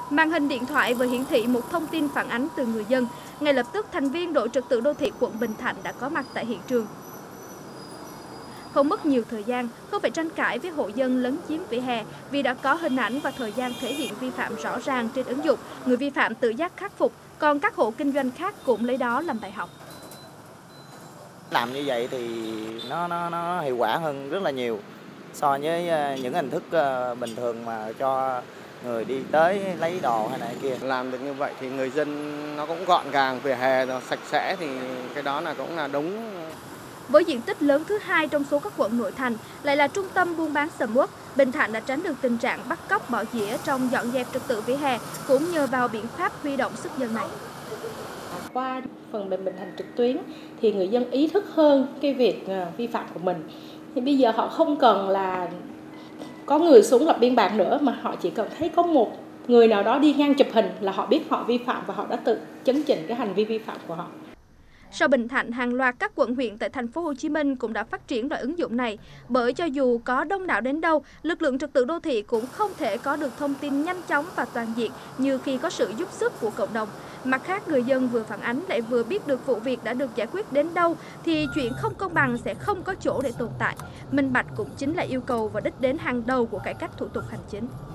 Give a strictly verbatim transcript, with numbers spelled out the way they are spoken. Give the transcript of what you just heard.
Màn hình điện thoại vừa hiển thị một thông tin phản ánh từ người dân. Ngay lập tức, thành viên đội trật tự đô thị quận Bình Thạnh đã có mặt tại hiện trường. Không mất nhiều thời gian, không phải tranh cãi với hộ dân lấn chiếm vỉa hè vì đã có hình ảnh và thời gian thể hiện vi phạm rõ ràng trên ứng dụng. Người vi phạm tự giác khắc phục, còn các hộ kinh doanh khác cũng lấy đó làm bài học. Làm như vậy thì nó nó nó hiệu quả hơn rất là nhiều so với những hình thức bình thường mà cho người đi tới lấy đồ hay này kia. Làm được như vậy thì người dân nó cũng gọn gàng, vỉa hè nó sạch sẽ thì cái đó là cũng là đúng. Với diện tích lớn thứ hai trong số các quận nội thành, lại là trung tâm buôn bán sầm uất, Bình Thạnh đã tránh được tình trạng bắt cóc bỏ dĩa trong dọn dẹp trật tự vỉa hè, cũng nhờ vào biện pháp huy động sức dân này. Qua phần mềm Bình Thạnh trực tuyến thì người dân ý thức hơn cái việc vi phạm của mình. Thì bây giờ họ không cần là có người xuống lập biên bản nữa, mà họ chỉ cần thấy có một người nào đó đi ngang chụp hình là họ biết họ vi phạm và họ đã tự chấn chỉnh cái hành vi vi phạm của họ. Sau Bình Thạnh, hàng loạt các quận huyện tại thành phố Hồ Chí Minh cũng đã phát triển loại ứng dụng này, bởi cho dù có đông đảo đến đâu, lực lượng trật tự đô thị cũng không thể có được thông tin nhanh chóng và toàn diện như khi có sự giúp sức của cộng đồng. Mặt khác, người dân vừa phản ánh lại vừa biết được vụ việc đã được giải quyết đến đâu thì chuyện không công bằng sẽ không có chỗ để tồn tại. Minh bạch cũng chính là yêu cầu và đích đến hàng đầu của cải cách thủ tục hành chính.